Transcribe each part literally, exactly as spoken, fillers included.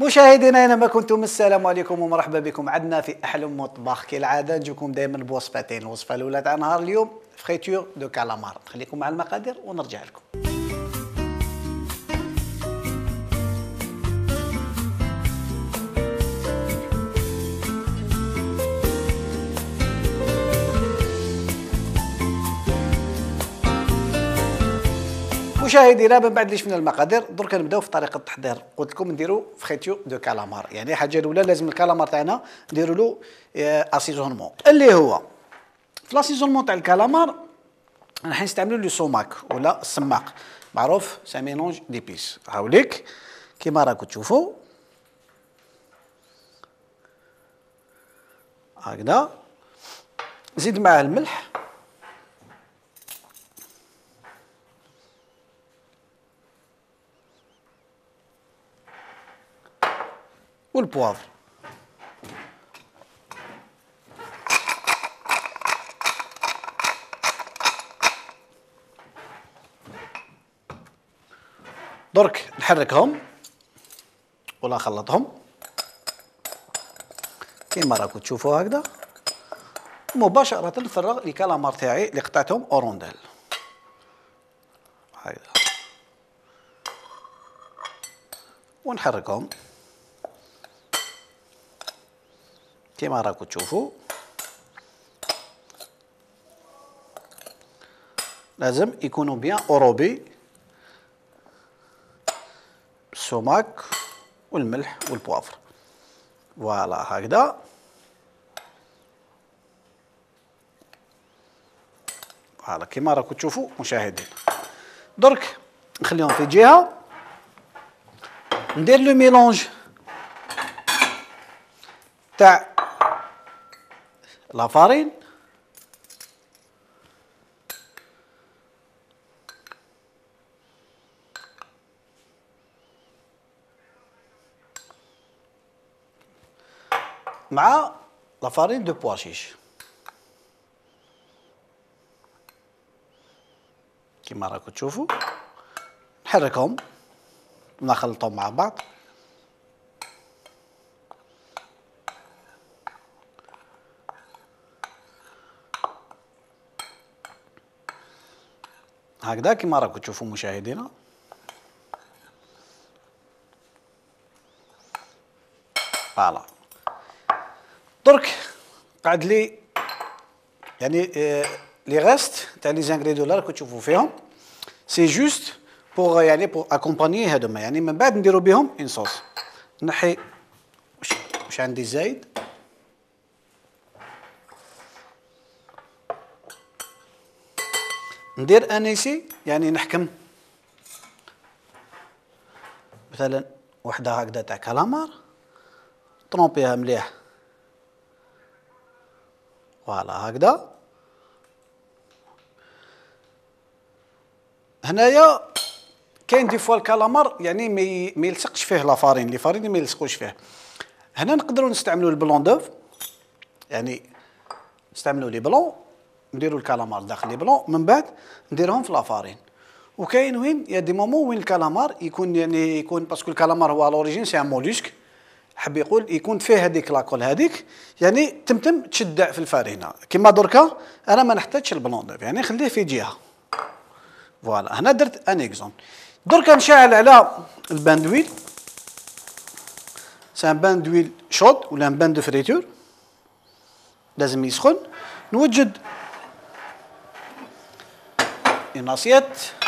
مشاهدينا اينما كنتم، السلام عليكم ومرحبا بكم. عدنا في احلى مطبخ كالعاده، نجيكم دائما بوصفتين. الوصفه الاولى تاع نهار اليوم فريتور دو كالامار. خليكم مع المقادير ونرجع لكم. مشاهدينا من بعد اللي شفنا المقادير درك نبداو في طريقه التحضير. قلت لكم نديروا فريتور دو كالامار، يعني الحاجه الاولى لازم الكالامار تاعنا نديروا له اسيزونمون، اللي هو في لاسيزونمون تاع الكالامار راح نستعملوا لو سوماك ولا السماق، معروف سا ميلونج ديبيس. هاوليك كيما راكم تشوفوا هكذا. زيد معاه الملح والبوافر. درك نحركهم ولا نخلطهم كيما راكم تشوفوا هكذا. مباشرة نفرغ لي كالامار تاعي اللي قطعتهم اورونديل هكذا ونحركهم كيما راكم تشوفوا. لازم يكونوا بيان اوروبي السماك والملح والبوافر. فوالا هكذا. فوالا كيما راكم تشوفوا مشاهدين. درك نخليهم في جهة، ندير لو ميلونج تاع لافارين مع لافارين دو بواشيش كيما راكم تشوفوا. نحركهم ونخلطهم مع بعض هكذا كيما راكم تشوفوا مشاهدينا. فوالا درك قعد لي يعني آه لي غاست تاع لي زانغريديون اللي راكم تشوفوا فيهم سي جوست بوغ يعني بوغ اكومبانيي هادوما، يعني من بعد نديرو بهم اون صوص. نحي واش واش عندي زايد، ندير انيسي يعني نحكم مثلا وحده هكذا تاع كالامار طرومبيها مليح. فوالا هكذا. هنايا كاين دي فوا الكالامار يعني ما يلصقش فيه لافارين، لي فارين ما يلصقوش فيه. هنا نقدروا نستعملوا البلون دوف، يعني نستعملوا لي بلون نديروا الكالامار داخل لي بلون، من بعد نديرهم في لافارين. وكاين وين يا دي مومون وين الكالامار يكون يعني يكون باسكو الكالامار هو على لوريجين سي ان موليسك، حب يقول يكون فيه هذيك لاكول هذيك، يعني تمتم تشدع في الفارينه. كيما دركا انا ما نحتاجش البلون دوف، يعني نخليه في جهه. فوالا هنا درت ان اكزومبل. دركا نشعل على البان دويل، سي ان بان دويل شود ولا ان بان دو فريتور، لازم يسخن. نوجد اون اسيت،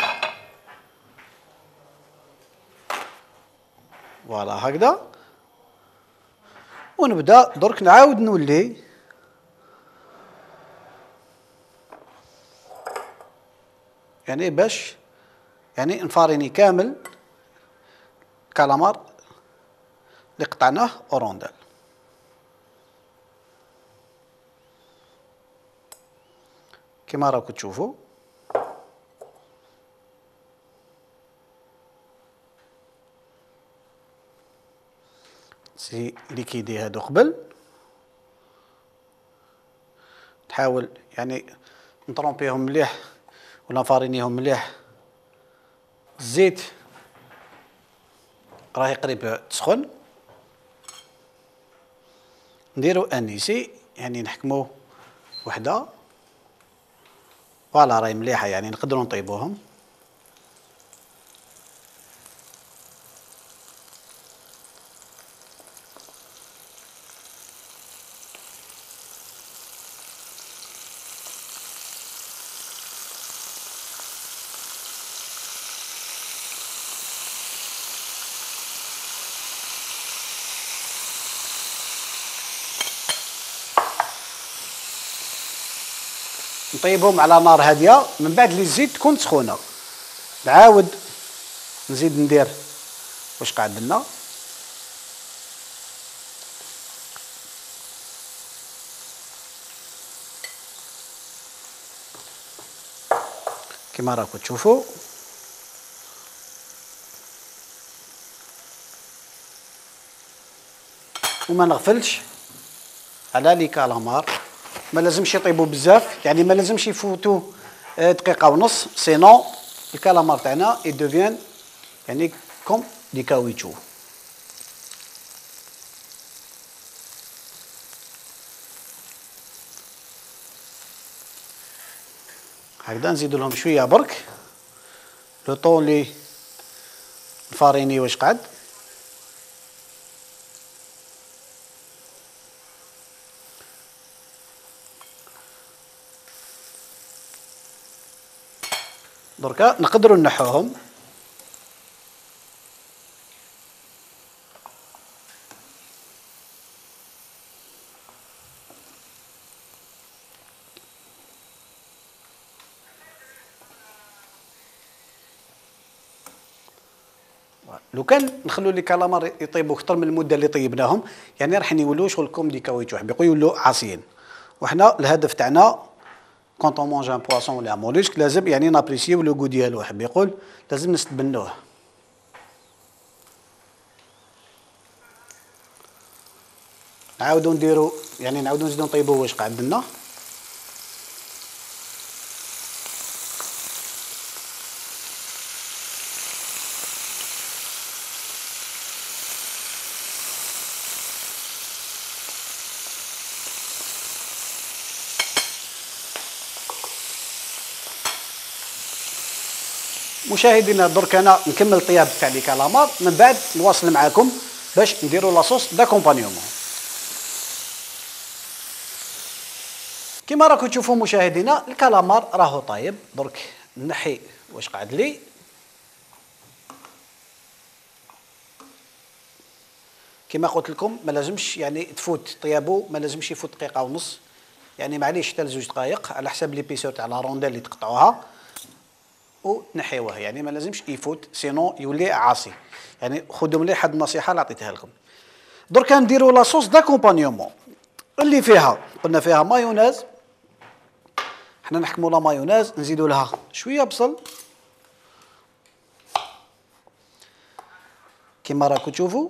فوالا هكذا. ونبدا درك نعاود نولي يعني باش يعني نفاريني كامل كالامار اللي قطعناه اورونديل كيما راكم تشوفوا. سي ليكيدي هادو قبل، نحاول يعني نطرومبيهم مليح ولا نفارينيهم مليح. الزيت راهي قريب تسخن نديرو انيسي يعني نحكمو وحده. فوالا راهي مليحه يعني نقدروا نطيبوهم. نطيبهم على نار هاديه من بعد اللي الزيت تكون سخونه. نعاود نزيد ندير واش قاعد لنا. كما راكم تشوفوا وما نغفلش على لي كالامار. ما لازمش يطيبوا بزاف يعني ما لازمش يفوتوا دقيقه ونص سينو الكالامار تاعنا يدوفيان يعني كوم دي كاويتشو. هكذا نزيدو لهم شويه برك لو طون لي نفاريني واش قعد. دركا نقدروا نحوهم. لو كان نخلو لي كالامار يطيبوا اكثر من المده اللي طيبناهم يعني راح يولوا شغل كوم دي كاويتشو حبيقوا يولوا عاصيين. وحنا الهدف تاعنا كونط اون مونج ان بواسون ولا موليسك لازم يعني نابريسيو لو غو ديالو. حب يقول لازم نستبنوه. نعاودو نديرو يعني نعاودو نزيدو نطيبو واش قعد لنا. مشاهدينا درك انا نكمل الطياب تاع لي كالامار من بعد نواصل معاكم باش نديرو لاصوص داكومبانيومون. كما راكم تشوفوا مشاهدينا الكالامار راهو طايب. درك نحي واش قعد لي. كما قلت لكم ما لازمش يعني تفوت طيابو ما لازمش يفوت دقيقه ونص يعني معليش حتى لزوج دقائق على حسب ليبيسور تاع لا رونديل اللي تقطعوها ونحيوه يعني ما لازمش يفوت سينو يولي عاصي. يعني خذوا مليح هاد النصيحه اللي عطيتها لكم. درك نديروا لاصوص داكومبانيومون اللي فيها قلنا فيها مايونيز. حنا نحكموا لا مايونيز نزيدوا لها شويه بصل كما راكم تشوفوا.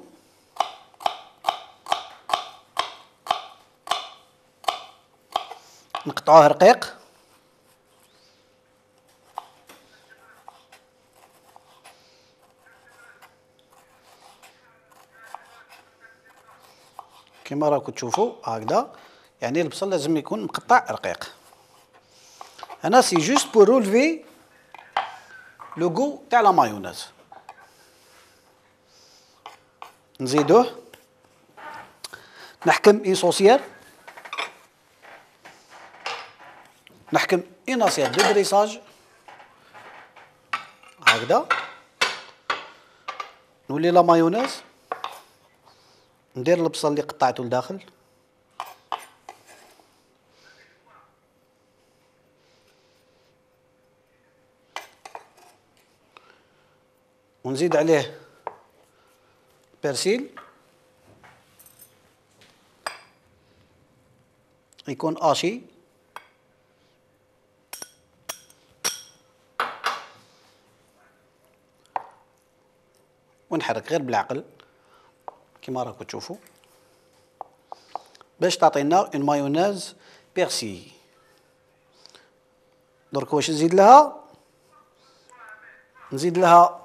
نقطعوه رقيق. كما راكم تشوفوا هكذا يعني البصل لازم يكون مقطع رقيق. انا سي جوست بور رولفي لو غو تاع لا مايونيز. نزيدوه نحكم اي صوصير نحكم اون اسيات دو دريساج هكذا. نولي لا مايونيز ندير البصل اللي قطعته لداخل ونزيد عليه بيرسيل يكون اشي ونحرك غير بالعقل كما راكم تشوفوا باش تعطينا اون مايونيز بيرسي. درك واش نزيد لها نزيد لها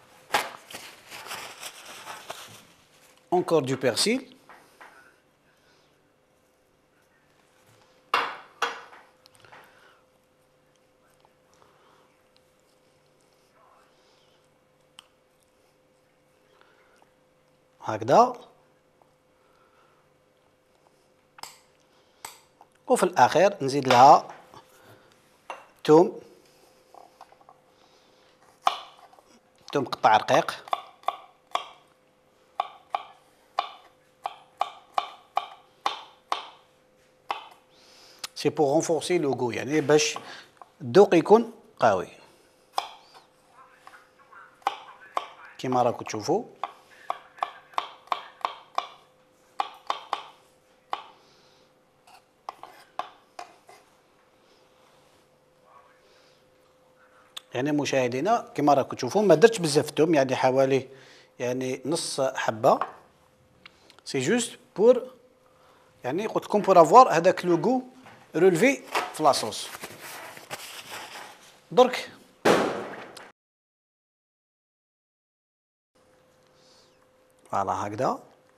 encore du persil هكذا. وفي الأخير نزيد لها توم، توم قطع رقيق. سي بور رونفورسي لو غو، يعني باش الذوق يكون قوي كيما راكم تشوفوا. يعني مشاهدينا كما راكم تشوفوا ما درتش بزاف الثوم، يعني حوالي يعني نص حبه، سي جوست بور يعني قلت لكم بور افوار هذاك لو غو رولفي في لاصوص. درك فوالا هكذا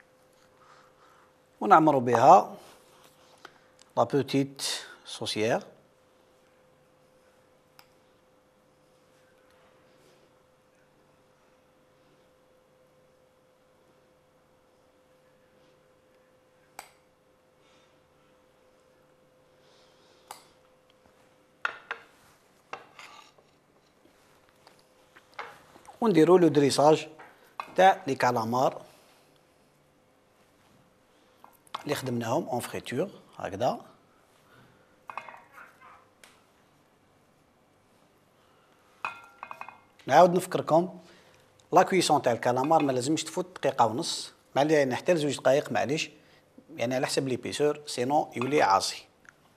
ونعمروا بها لا بوتيت صوصيير. ونديروا لو دريساج تاع لي كالامار اللي خدمناهم اون فريتور هكذا. نعاود نفكركم لا كويسون تاع الكالامار ما لازمش تفوت دقيقه ونص، مع يعني حتى لزوج دقائق معليش، يعني على حسب ليبيسور سينو يولي عاصي.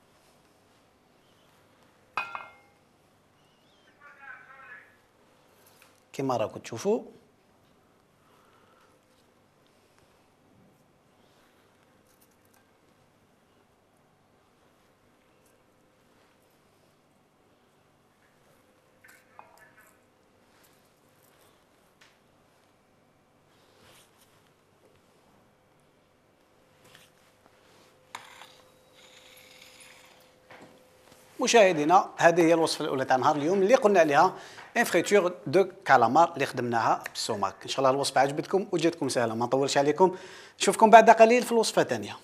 كما راكم تشوفوا مشاهدينا، هذه هي الوصفه الاولى تاع نهار اليوم اللي قلنا عليها ان فريتور دو كالامار اللي خدمناها بالسماك. ان شاء الله الوصفه عجبتكم وجاتكم سهله، ما نطولش عليكم، نشوفكم بعد قليل في الوصفه الثانيه.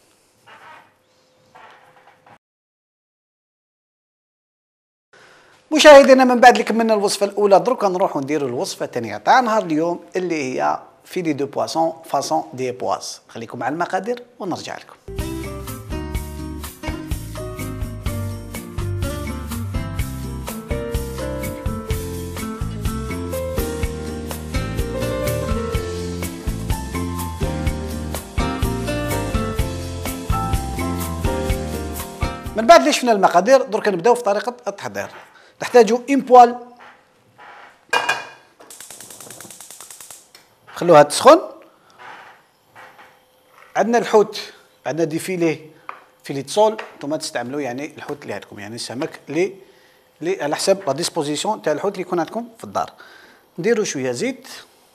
مشاهدينا من بعد اللي كملنا الوصفه الاولى درك نروحوا نديروا الوصفه الثانيه تاع نهار اليوم اللي هي فيلي دو بواسون فاصون دي بواس. خليكم مع المقادير ونرجع لكم. من بعد اللي شفنا المقادير درك نبداو في طريقه التحضير. نحتاجو ان بوال، خلوها تسخن. عندنا الحوت، عندنا دي فيلي فيلي تصول، نتوما تستعملوا يعني الحوت اللي عندكم، يعني السمك اللي اللي على حسب لا ديسبوزيسيون تاع الحوت اللي يكون عندكم في الدار. نديروا شويه زيت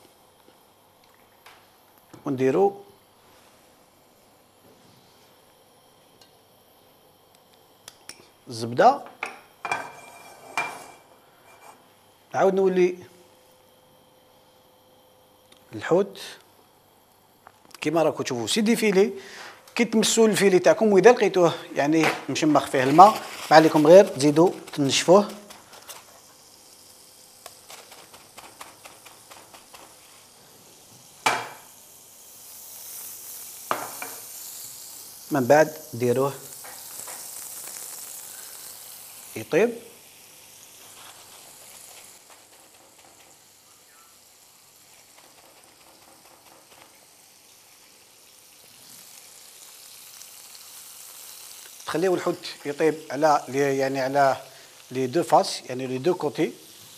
ونديروا الزبده، نعاود نولي الحوت كيما راكم تشوفوا سيدي فيلي. كي تمسوا الفيلي تاعكم واذا لقيتوه يعني مشمخ فيه الماء ما عليكم غير تزيدوا تنشفوه. من بعد ديروه يطيب. تخليو الحوت يطيب على يعني على لي دو فاس، يعني لي دو كوتي.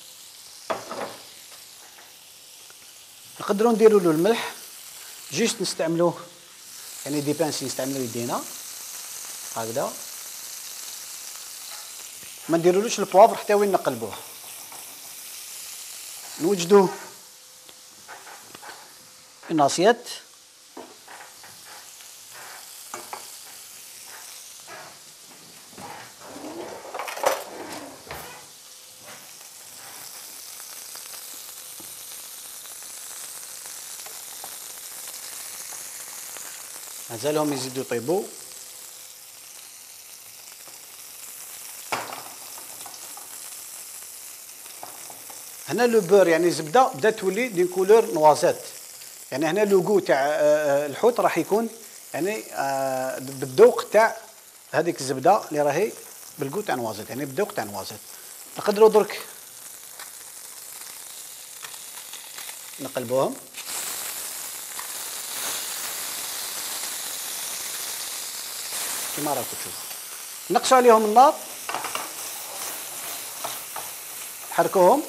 نقدروا نديروا له الملح، جيست نستعملوه يعني دي بانسي نستعملوا يدينا هكذا، ما نديرولوش البوافر حتى وين نقلبوه. نوجدوا الناصيات، مازالهم يزيدوا يطيبوا. هنا لو بور يعني الزبده بدات تولي دي كولور نوازات، يعني هنا لوغو تاع الحوت راح يكون يعني بالذوق تاع هذيك الزبده اللي راهي بالكو تاع نوازات، يعني بالذوق تاع نوازات. نقدروا درك نقلبوهم. كيما راكم تشوفوا نقصوا عليهم النار، نحركوهم.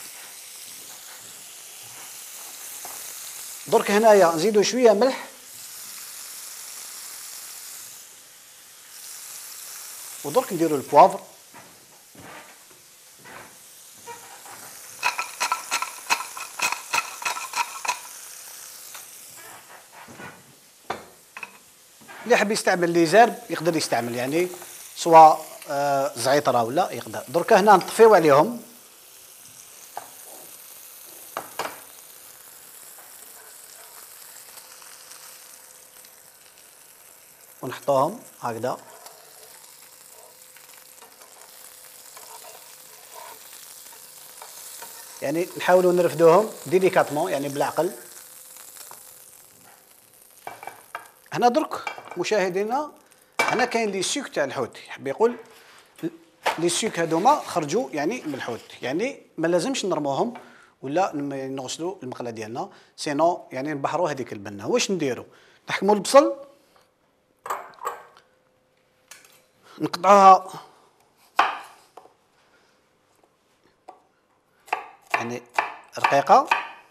درك هنايا نزيدوا شويه ملح ودرك نديروا البوافر. اللي حاب يستعمل لي زرب يقدر يستعمل، يعني سواء آه زعيطره ولا يقدر. درك هنا نطفيو عليهم ونحطوهم هكذا. يعني نحاولوا نرفدوهم ديليكاتمون يعني بالعقل. هنا درك مشاهدينا هنا كاين لي سوك تاع الحوت، يحب يقول لي سوك هذوما خرجوا يعني من الحوت، يعني ما لازمش نرموهم ولا نغسلوا المقله ديالنا، سينو يعني نبحروا هذيك البنه. واش نديروا؟ نحكموا البصل نقطعوها يعني رقيقه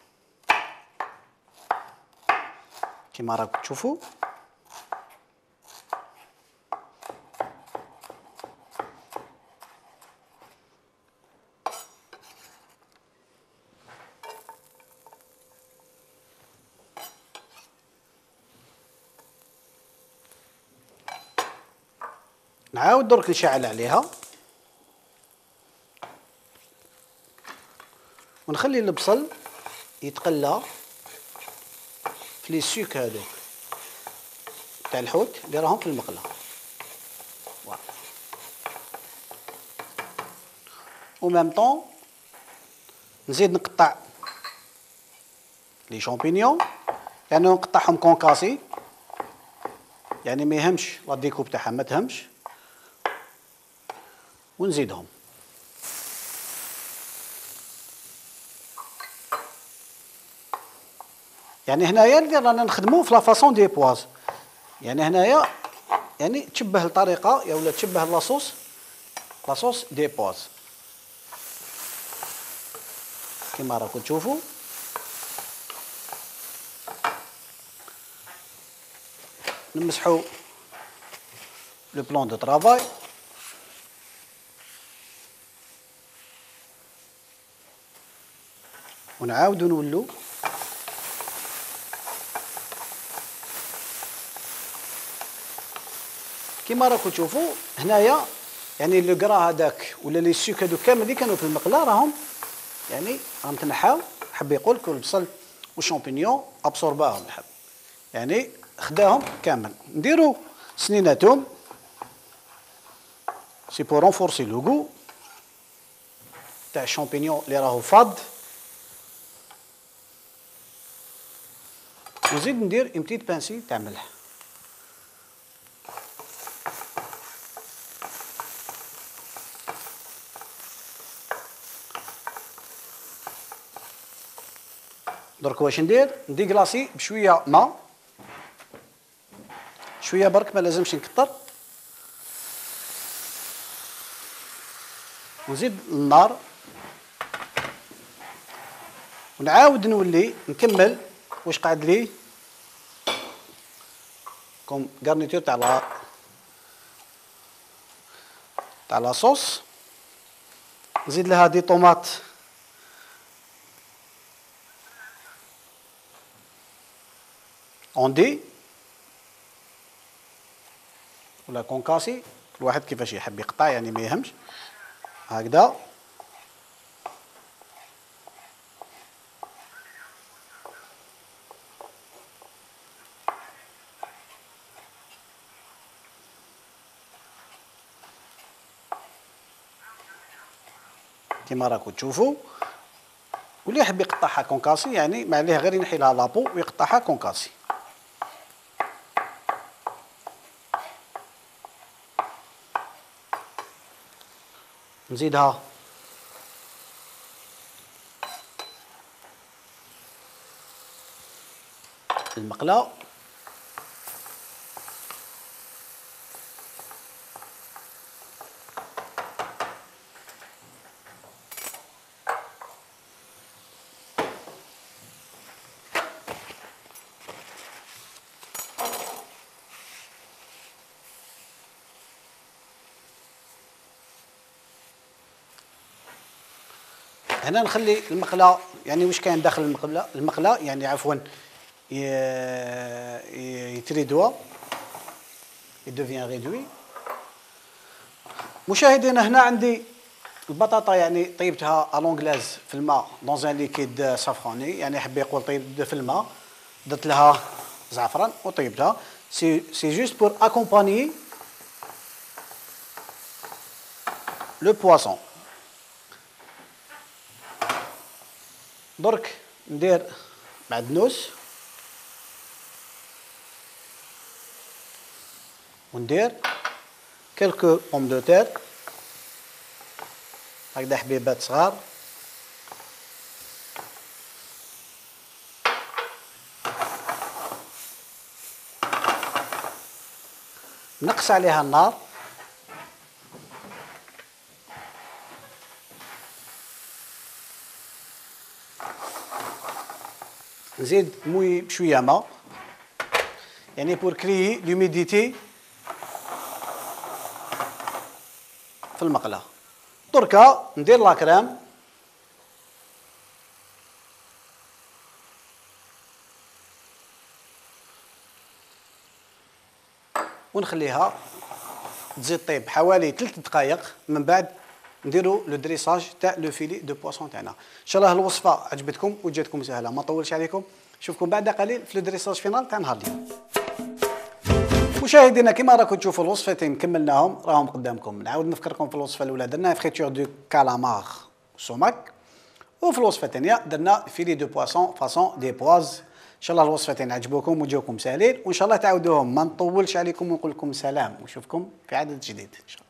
كما راكم تشوفوا. نعاود درك نشعل عليها ونخلي البصل يتقلى في لي سوك هذوك تاع الحوت اللي راهم في المقله. و ميم طون نزيد نقطع لي شامبينيون، يعني نقطعهم كونكاسي، يعني ما يهمش لا ديكوب تاعها ما تهمش، ونزيدهم. يعني هنايا اللي رانا نخدمو في لا فاصون دي بواز، يعني هنايا يعني تشبه الطريقه يا ولا تشبه لاصوص لاصوص دي بواز كما راكم تشوفوا. نمسحوا لو بلان دو طرافاي ونعاودو نولو كما راكم تشوفوا. هنايا يعني لو كرا هذاك ولا لي سوك هذوك كامل اللي كانوا في المقله راهم يعني راهم تنحاو. حب يقول كل البصل والشامبينيون ابسورباهم الحب، يعني خداهم كامل. نديرو سنيناتهم سي بور رونفورسي لو غو تاع الشامبينيون اللي راهو فاض. ونزيد ندير اون بتيت بانسي تاع ملح. درك واش ندير؟ نديكلاصي بشويه ماء، شويه برك ما لازمش نكثر، ونزيد النار ونعاود نولي نكمل واش قاعد لي كوم غارنيتور تاع لا تاع لاصوص. نزيد لها دي طوماط اوندي ولا كونكاسي، كل واحد كيفاش يحب يقطع يعني ما يهمش. هكذا كيما راكم تشوفوا. واللي يحب يقطعها كونكاسي يعني ما عليه غير ينحي لها لابو ويقطعها كونكاسي. نزيدها المقلة. هنا نخلي المقلة يعني واش كاين داخل المقلة المقلة يعني عفوا يتريدوا يدوفيان ريدوي. مشاهدينا هنا عندي البطاطا يعني طيبتها الونغلاز في الماء دون ان ليكيد سافروني، يعني حبي يقول طيب في الماء، درت لها زعفران وطيبتها. سي سي جوست بور اكومبانيي لو بواسون. درك ندير معدنوس وندير كلكو بوم دو تير هكذا حبيبات صغار. نقص عليها النار نزيد موي بشويه ماء يعني بور كريي لوميديتي في المقله. دركا ندير لاكريم ونخليها تزيد طيب حوالي ثلاث دقائق، من بعد نديرو لو دريساج تاع لو فيلي دو بواسون تاعنا. ان شاء الله الوصفه عجبتكم وجاتكم سهله، ما طولش عليكم، نشوفكم بعد قليل في لو دريساج فينال تاع نهار اليوم. مشاهدينا كما راكم تشوفوا الوصفتين كملناهم راهم قدامكم. نعاود نفكركم في الوصفه الاولى درنا فريتور دو كالامار سمك، وفي الوصفه الثانيه درنا فيلي دو بواسون فاصون دي بواز. ان شاء الله الوصفتين عجبوكم وجاوكم ساهلين، وان شاء الله تعاودوهم. ما نطولش عليكم ونقول لكم سلام ونشوفكم في عدد جديد ان شاء الله.